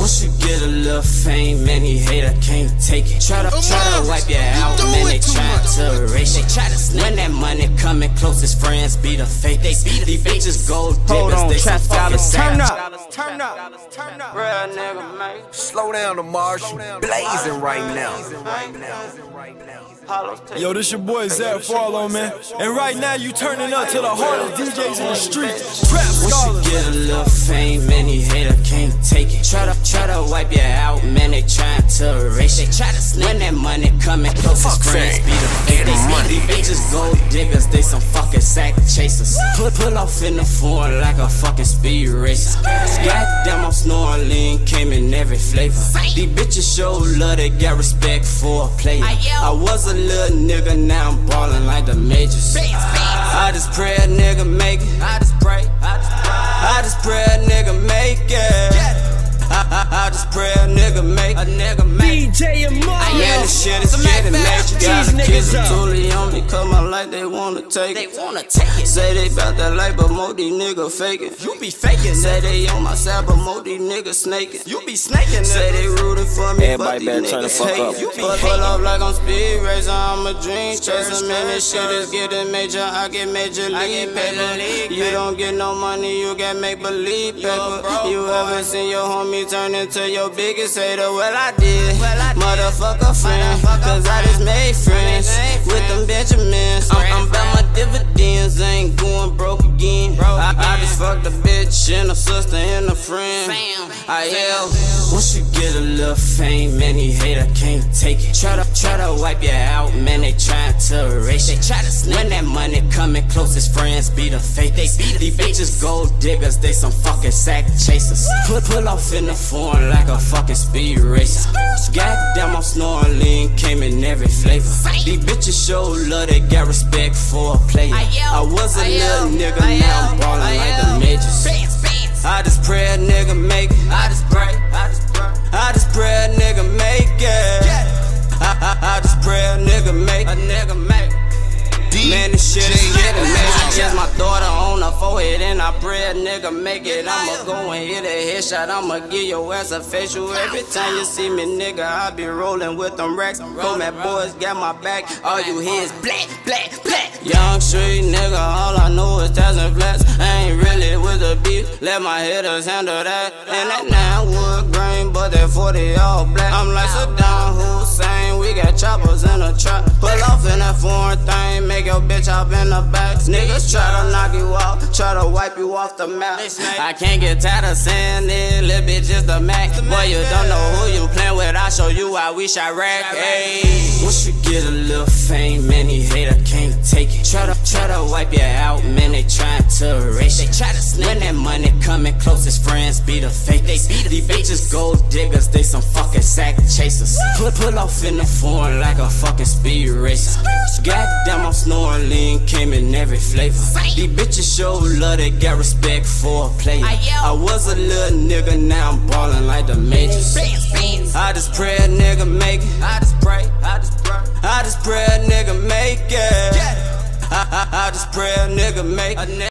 Once you get a little fame, any hater can't take it. Try to wipe you out, man, they try to erase it. When that money coming, closest friends be the fake. These bitches gold diggers, they some fucking savage. Turn up. Real nigga, man. Slow down, the marsh. Blazing right now. Yo, this your boy Zach Farlow, man. And right now you turning up to the hardest DJs in the streets. Trap scholars. Once you get a little fame, any hater can't take it. Try to wipe you out, man, they trying to erase it. When that money coming, closest friends be the fake. These bitches gold diggers, they some fucking sack chasers. Pull off in the foreign like a fucking speed racer. Goddamn, I'm snoring lean, came in every flavor. These bitches show love, they got respect for a player. I was a little nigga, now I'm ballin' like the majors. I just pray a nigga make it. I just pray a nigga make it. I just pray a nigga make it. DJ and Mo. Yeah, this shit is getting major. Gotta kiss them totally on me, cause my life they wanna take it. Say they bout that life, but more these niggas faking. You be faking. Say they on my side, but more these niggas snaking. You be snaking. Say they rooting for me, everybody but these better turn the niggas fuck hate. up. Pull up like I'm speed racer, I'm a dream chaser. Man, this shit is getting major. I get major league paper. You don't get no money, you get make believe paper. You ever seen your homie turn into your biggest hater? Well, I did. Motherfucker friend, cause I just made friends with them Benjamins. I'm about my dividends, I ain't going broke again. I just fucked a bitch and a sister and a friend. I yell. Once you get a little fame, any hater can't take it. Try to wipe you out, man, they trying to erase it. When that money coming, closest friends be the fake. These bitches gold diggers, they some fucking sack chasers. Pull off in the foreign like a fucking speed racer. Goddamn, I'm snoring lean, came in every flavor. These bitches show love, they got respect for a player. I was a little nigga, now I'm ballin' like the majors. I just pray a nigga make it. I just pray a nigga make it. I just pray a nigga make it. Man, this shit is getting major. Just my daughter on her forehead, and I pray a nigga make it. I'ma go and hit a headshot, I'ma give your ass a facial. Every time you see me, nigga, I be rolling with them racks. Komack boys got my back, all you hear is black. Young street nigga, all I know is tats and flats. I ain't really with the beef, let my hitters handle that. And that 9 wood grain, but that 40 all black. I'm like Saddam Hussein, we got choppers in the trap. Pull off in that foreign thing, make your bitch hop in the back. Niggas try to knock you out, try to wipe you off the map. I can't get tired of saying this, little bitch just a Mac. Boy, you don't know who you playin' with, I show you I wish I rack. Ayy. Once you get a little fame, any hater can't take it. Try to wipe you out, man, they trying to erase it. When that money coming, closest friends be the fake. These bitches gold diggers, they some fucking sack chasers. Pull off in the foreign like a fucking speed racer. Goddamn, I'm snoring lean, came in every flavor. These bitches show love, they got respect for a player. I was a little nigga, now I'm ballin' like the majors. I just pray a nigga make it. I just pray a nigga make it. I just pray a nigga make it.